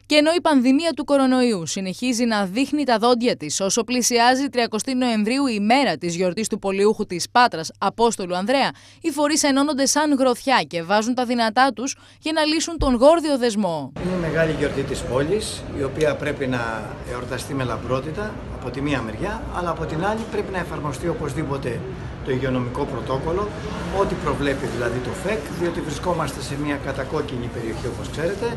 Και ενώ η πανδημία του κορονοϊού συνεχίζει να δείχνει τα δόντια της όσο πλησιάζει 30 Νοεμβρίου, η μέρα της γιορτής του πολιούχου της Πάτρας, Απόστολου Ανδρέα, οι φορείς ενώνονται σαν γροθιά και βάζουν τα δυνατά τους για να λύσουν τον γόρδιο δεσμό. Είναι η μεγάλη γιορτή της πόλης, η οποία πρέπει να εορταστεί με λαμπρότητα από τη μία μεριά, αλλά από την άλλη πρέπει να εφαρμοστεί οπωσδήποτε το υγειονομικό πρωτόκολλο, ό,τι προβλέπει δηλαδή το ΦΕΚ, διότι βρισκόμαστε σε μια κατακόκκινη περιοχή, όπως ξέρετε.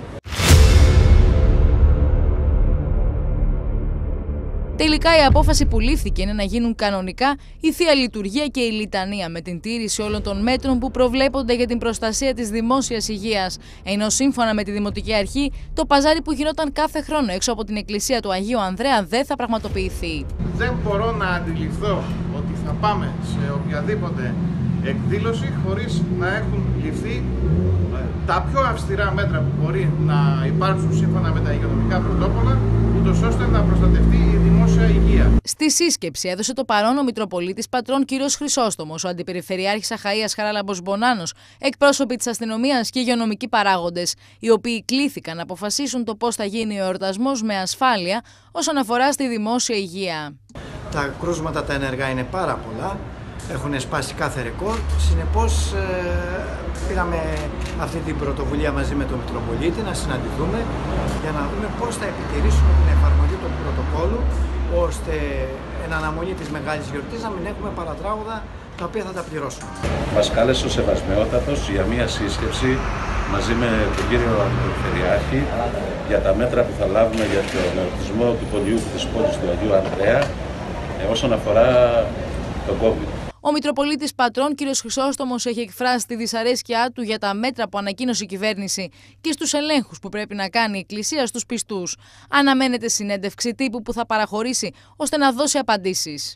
Τελικά η απόφαση που λήφθηκε είναι να γίνουν κανονικά η Θεία Λειτουργία και η Λιτανία με την τήρηση όλων των μέτρων που προβλέπονται για την προστασία της δημόσιας υγείας. Ενώ σύμφωνα με τη Δημοτική Αρχή, το παζάρι που γινόταν κάθε χρόνο έξω από την εκκλησία του Αγίου Ανδρέα δεν θα πραγματοποιηθεί. Δεν μπορώ να αντιληφθώ ότι θα πάμε σε οποιαδήποτε εκδήλωση χωρίς να έχουν ληφθεί τα πιο αυστηρά μέτρα που μπορεί να υπάρξουν σύμφωνα με τα υγειονομικά πρωτόκολλα, ούτως ώστε να προστατευτεί η δημόσια υγεία. Στη σύσκεψη έδωσε το παρόν ο Μητροπολίτης Πατρών κ. Χρυσόστομος, ο Αντιπεριφερειάρχης Αχαΐας Χαράλαμπος Μπονάνος, εκπρόσωποι της αστυνομίας και υγειονομικοί παράγοντες, οι οποίοι κλήθηκαν να αποφασίσουν το πώς θα γίνει ο εορτασμός με ασφάλεια όσον αφορά στη δημόσια υγεία. Τα κρούσματα τα ενεργά είναι πάρα πολλά. Έχουν σπάσει κάθε ρεκόρ. Συνεπώς πήραμε αυτή την πρωτοβουλία μαζί με τον Μητροπολίτη να συναντηθούμε για να δούμε πώς θα επιτηρήσουμε την εφαρμογή του πρωτοκόλλου, ώστε εν αναμονή της μεγάλης γιορτής να μην έχουμε παρατράγουδα τα οποία θα τα πληρώσουμε. Μας κάλεσε ο Σεβασμιότατος για μια σύσκεψη μαζί με τον κύριο Αντιπεριφερειάρχη για τα μέτρα που θα λάβουμε για τον εορτισμό του πολιούχου της πόλης του Αγίου Ανδρέα όσον αφορά τον COVID. Ο Μητροπολίτης Πατρών κ. Χρυσόστομος έχει εκφράσει τη δυσαρέσκειά του για τα μέτρα που ανακοίνωσε η κυβέρνηση και στους ελέγχους που πρέπει να κάνει η Εκκλησία στους πιστούς. Αναμένεται συνέντευξη τύπου που θα παραχωρήσει ώστε να δώσει απαντήσεις.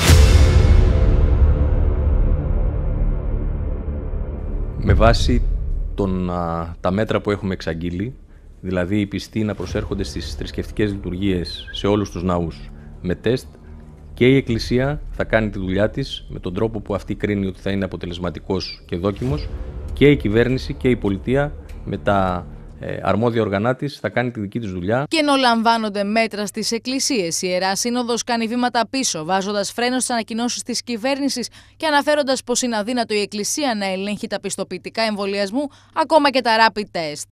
Με βάση τα μέτρα που έχουμε εξαγγείλει, δηλαδή οι πιστοί να προσέρχονται στις θρησκευτικές λειτουργίες σε όλους τους ναούς με τεστ, και η Εκκλησία θα κάνει τη δουλειά της με τον τρόπο που αυτή κρίνει ότι θα είναι αποτελεσματικός και δόκιμος, και η κυβέρνηση και η πολιτεία με τα αρμόδια οργανά της θα κάνει τη δική της δουλειά. Και ενώ λαμβάνονται μέτρα στις εκκλησίες, η Ιερά Σύνοδος κάνει βήματα πίσω, βάζοντας φρένο στις ανακοινώσεις της κυβέρνησης και αναφέροντας πως είναι αδύνατο η Εκκλησία να ελέγχει τα πιστοποιητικά εμβολιασμού, ακόμα και τα rapid test.